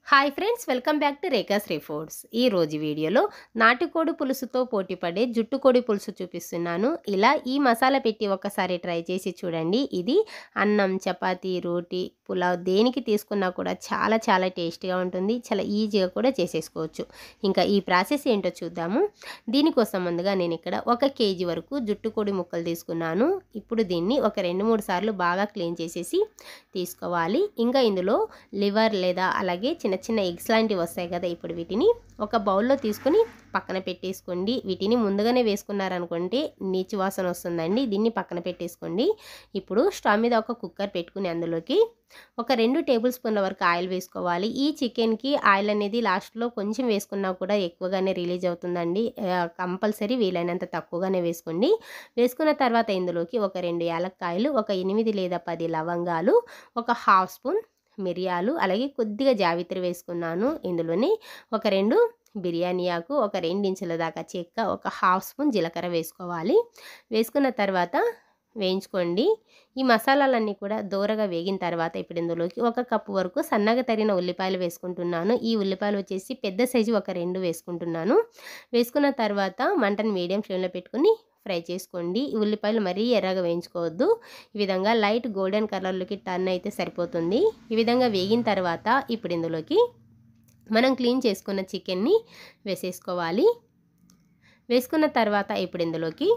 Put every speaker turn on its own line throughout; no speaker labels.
Hi friends, welcome back to Rekha Shri foods. ఈ రోజు వీడియోలో నాటుకోడి పులుసుతో పోటీపడే జుట్టుకోడి పులుసు చూపిస్తున్నాను. ఇలా ఈ మసాలా పెట్టి ఒకసారి ట్రై చేసి చూడండి. ఇది అన్నం, చపాతీ, రోటీ, పులావ్ దేనికి తీసుకున్నా కూడా చాలా చాలా టేస్టీగా ఉంటుంది. చాలా ఈజీగా కూడా చేసేసుకోవచ్చు. ఇంకా ఈ ప్రాసెస్ ఏంటో చూద్దాము. దీనికోసం ముందుగా నేను ఇక్కడ 1 కేజీ వరకు జుట్టుకోడి ముక్కలు తీసుకున్నాను. ఇప్పుడు దీన్ని ఒక 2-3 సార్లు బాగా క్లీన్ చేసేసి తీసుకోవాలి. ఇంకా ఇందులో లివర్ లేదా అలాగే చిన్న చిన్న ఎగ్స్ లాంటివి వస్తాయి కదా, ఇప్పుడు వీటిని ఒక బౌల్లో తీసుకుని పక్కన పెట్టేసుకోండి. వీటిని ముందుగానే వేసుకున్నారనుకుంటే నీచు వాసన వస్తుందండి. దీన్ని పక్కన పెట్టేసుకోండి. ఇప్పుడు స్టవ్ మీద ఒక కుక్కర్ పెట్టుకుని అందులోకి ఒక 2 టేబుల్ స్పూన్ల వరకు ఆయిల్ వేసుకోవాలి. ఈ చికెన్కి ఆయిల్ అనేది లాస్ట్లో కొంచెం వేసుకున్నా కూడా ఎక్కువగానే రిలీజ్ అవుతుందండి. కంపల్సరీ వీలైనంత తక్కువగానే వేసుకోండి. వేసుకున్న తర్వాత ఇందులోకి ఒక 2 యాలక్కాయలు, ఒక 8 లేదా 10 లవంగాలు, ఒక హాఫ్ స్పూన్ మిరియాలు, అలాగే కొద్దిగా జావిత్రి వేసుకున్నాను. ఇందులోని ఒక 2 బిర్యానీ ఆకు, ఒక 2 ఇంచుల దాకా చెక్క, ఒక హాఫ్ స్పూన్ జీలకర్ర వేసుకోవాలి. వేసుకున్న తర్వాత వేయించుకోండి. ఈ మసాలాలన్నీ కూడా దోరగా వేగిన తర్వాత ఇప్పుడు ఇందులోకి 1 కప్పు వరకు సన్నగా తరిగిన ఉల్లిపాయలు వేసుకుంటున్నాను. ఈ ఉల్లిపాయలు వచ్చేసి పెద్ద సైజు ఒక 2 వేసుకుంటున్నాను. వేసుకున్న తర్వాత మంటను మీడియం ఫ్లేమ్లో పెట్టుకుని ఫ్రై చేసుకోండి. ఈ ఉల్లిపాయలు మరీ ఎర్రగా వేయించుకోవద్దు. ఈ విధంగా లైట్ గోల్డెన్ కలర్లోకి టర్న్ అయితే సరిపోతుంది. ఈ విధంగా వేగిన తర్వాత ఇప్పుడు ఇందులోకి మనం క్లీన్ చేసుకున్న చికెన్ని వేసేసుకోవాలి. వేసుకున్న తర్వాత ఇప్పుడు ఇందులోకి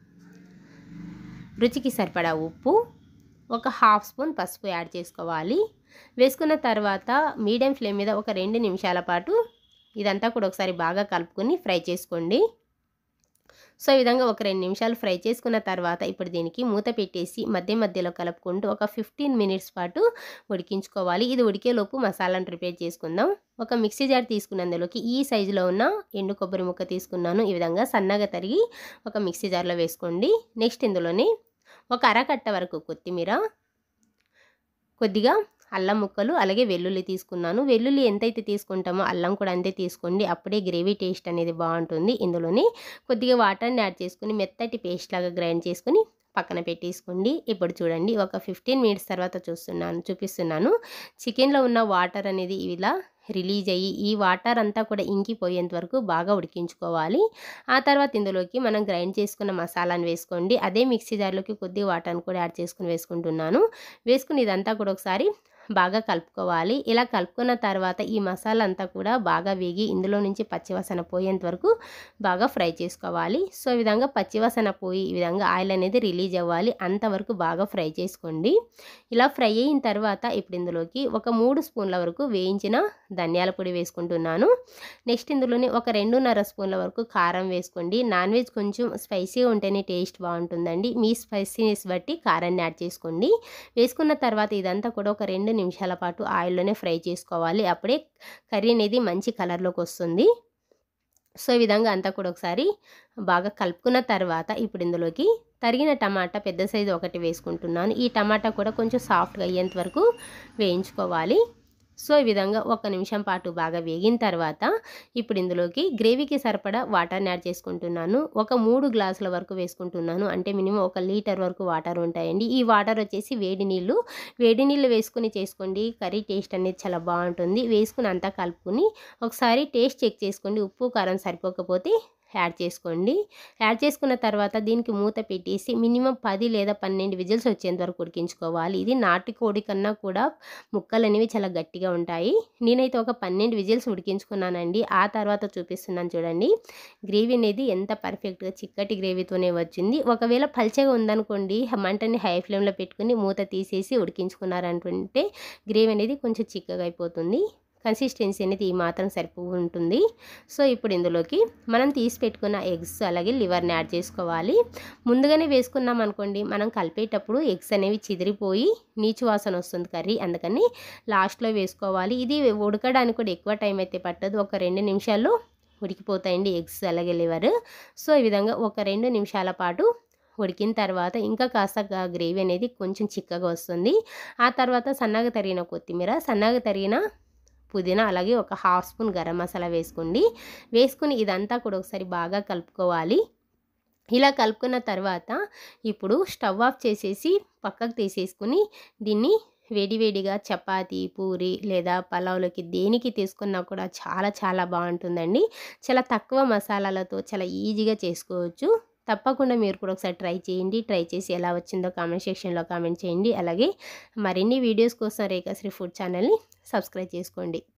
రుచికి సరిపడా ఉప్పు, ఒక హాఫ్ స్పూన్ పసుపు యాడ్ చేసుకోవాలి. వేసుకున్న తర్వాత మీడియం ఫ్లేమ్ మీద ఒక 2 నిమిషాల పాటు ఇదంతా కూడా ఒకసారి బాగా కలుపుకొని ఫ్రై చేసుకోండి. సో ఈ విధంగా ఒక 2 నిమిషాలు ఫ్రై చేసుకున్న తర్వాత ఇప్పుడు దీనికి మూత పెట్టేసి మధ్య మధ్యలో కలుపుకుంటూ ఒక 15 మినిట్స్ పాటు ఉడికించుకోవాలి. ఇది ఉడికేలోపు మసాలాను ప్రిపేర్ చేసుకుందాం. ఒక మిక్సీ జార్ తీసుకున్న అందులోకి ఈ సైజులో ఉన్న ఎండు కొబ్బరి ముక్క తీసుకున్నాను. ఈ విధంగా సన్నగా తరిగి ఒక మిక్సీ జార్లో వేసుకోండి. నెక్స్ట్ ఇందులోని ఒక అరకట్ట వరకు కొత్తిమీర, కొద్దిగా అల్లం ముక్కలు, అలాగే వెల్లుల్లి తీసుకున్నాను. వెల్లుల్లి ఎంతైతే తీసుకుంటామో అల్లం కూడా అంతే తీసుకోండి. అప్పుడే గ్రేవీ టేస్ట్ అనేది బాగుంటుంది. ఇందులోని కొద్దిగా వాటర్ని యాడ్ చేసుకుని మెత్తటి పేస్ట్ లాగా గ్రైండ్ చేసుకుని పక్కన పెట్టేసుకోండి. ఇప్పుడు చూడండి, ఒక 15 మినిట్స్ తర్వాత చూపిస్తున్నాను. చికెన్లో ఉన్న వాటర్ అనేది ఇలా రిలీజ్ అయ్యి ఈ వాటర్ అంతా కూడా ఇంకిపోయేంత వరకు బాగా ఉడికించుకోవాలి. ఆ తర్వాత ఇందులోకి మనం గ్రైండ్ చేసుకున్న మసాలాను వేసుకోండి. అదే మిక్సీ జార్లోకి కొద్దిగా వాటర్ని కూడా యాడ్ చేసుకుని వేసుకుంటున్నాను. వేసుకుని ఇదంతా కూడా ఒకసారి బాగా కలుపుకోవాలి. ఇలా కలుపుకున్న తర్వాత ఈ మసాలా అంతా కూడా బాగా వేగి ఇందులో నుంచి పచ్చివాసన పోయేంత వరకు బాగా ఫ్రై చేసుకోవాలి. సో ఈ విధంగా పచ్చివాసన పోయి ఈ విధంగా ఆయిల్ అనేది రిలీజ్ అవ్వాలి. అంతవరకు బాగా ఫ్రై చేసుకోండి. ఇలా ఫ్రై అయిన తర్వాత ఇప్పుడు ఇందులోకి ఒక 3 స్పూన్ల వరకు వేయించిన ధనియాల పొడి వేసుకుంటున్నాను. నెక్స్ట్ ఇందులోని ఒక 2.5 స్పూన్ల వరకు కారం వేసుకోండి. నాన్ వెజ్ కొంచెం స్పైసీగా ఉంటేనే టేస్ట్ బాగుంటుందండి. మీ స్పైసీనెస్ బట్టి కారాన్ని యాడ్ చేసుకోండి. వేసుకున్న తర్వాత ఇదంతా కూడా ఒక 2 నిమిషాల పాటు ఆయిల్లోనే ఫ్రై చేసుకోవాలి. అప్పుడే కర్రీ అనేది మంచి కలర్లోకి వస్తుంది. సో ఈ విధంగా అంతా కూడా ఒకసారి బాగా కలుపుకున్న తర్వాత ఇప్పుడు ఇందులోకి తరిగిన టమాటా పెద్ద సైజు ఒకటి వేసుకుంటున్నాను. ఈ టమాటా కూడా కొంచెం సాఫ్ట్గా అయ్యేంత వరకు వేయించుకోవాలి. సో ఈ విధంగా 1 నిమిషం పాటు బాగా వేగిన తర్వాత ఇప్పుడు ఇందులోకి గ్రేవీకి సరిపడా వాటర్ని యాడ్ చేసుకుంటున్నాను. ఒక 3 గ్లాసుల వరకు వేసుకుంటున్నాను. అంటే మినిమం 1 లీటర్ వరకు వాటర్ ఉంటాయండి. ఈ వాటర్ వచ్చేసి వేడి నీళ్ళు వేసుకుని చేసుకోండి. కర్రీ టేస్ట్ అనేది చాలా బాగుంటుంది. వేసుకుని అంతా కలుపుకుని ఒకసారి టేస్ట్ చెక్ చేసుకోండి. ఉప్పు కారం సరిపోకపోతే యాడ్ చేసుకోండి. యాడ్ చేసుకున్న తర్వాత దీనికి మూత పెట్టేసి మినిమం 10 లేదా 12 విజిల్స్ వచ్చేంత వరకు ఉడికించుకోవాలి. ఇది నాటుకోడి కన్నా కూడా ముక్కలు అనేవి చాలా గట్టిగా ఉంటాయి. నేనైతే ఒక 12 విజిల్స్ ఉడికించుకున్నానండి. ఆ తర్వాత చూపిస్తున్నాను చూడండి. గ్రేవీ అనేది ఎంత పర్ఫెక్ట్గా చిక్కటి గ్రేవీతోనే వచ్చింది. ఒకవేళ పల్చగా ఉందనుకోండి, మంటని హై ఫ్లేమ్లో పెట్టుకుని మూత తీసేసి ఉడికించుకున్నారనుకుంటే గ్రేవీ అనేది కొంచెం చిక్కగా అయిపోతుంది. కన్సిస్టెన్సీ అనేది ఈ మాత్రం ఉంటుంది. సో ఇప్పుడు ఇందులోకి మనం తీసి పెట్టుకున్న ఎగ్స్ అలాగే లివర్ని యాడ్ చేసుకోవాలి. ముందుగానే వేసుకున్నాం అనుకోండి, మనం కలిపేటప్పుడు ఎగ్స్ అనేవి చిదిరిపోయి నీచు వాసన వస్తుంది కర్రీ. అందుకని లాస్ట్లో వేసుకోవాలి. ఇది ఉడకడానికి కూడా ఎక్కువ టైం అయితే పట్టదు. ఒక 2 నిమిషాల్లో ఉడికిపోతాయండి ఎగ్స్ అలాగే లివర్. సో ఈ విధంగా ఒక 2 నిమిషాల పాటు ఉడికిన తర్వాత ఇంకా కాస్త గ్రేవీ అనేది కొంచెం చిక్కగా వస్తుంది. ఆ తర్వాత సన్నగా తరిగిన కొత్తిమీర, సన్నగా తరిగిన పుదీనా, అలాగే ఒక హాఫ్ స్పూన్ గరం మసాలా వేసుకోండి. వేసుకుని ఇదంతా కూడా ఒకసారి బాగా కలుపుకోవాలి. ఇలా కలుపుకున్న తర్వాత ఇప్పుడు స్టవ్ ఆఫ్ చేసేసి పక్కకు తీసేసుకుని దీన్ని వేడివేడిగా చపాతీ, పూరి లేదా పలావ్‌లోకి దేనికి తీసుకున్నా కూడా చాలా చాలా బావుంటుందండి. చాలా తక్కువ మసాలాలతో చాలా ఈజీగా చేసుకోవచ్చు. తప్పకుండా మీరు కూడా ఒకసారి ట్రై చేయండి. ట్రై చేసి ఎలా వచ్చిందో కామెంట్ సెక్షన్‌లో కామెంట్ చేయండి. అలాగే మరిన్ని వీడియోస్ కోసం రేఖాశ్రీ ఫుడ్ ఛానల్‌ని సబ్స్క్రైబ్ చేసుకోండి.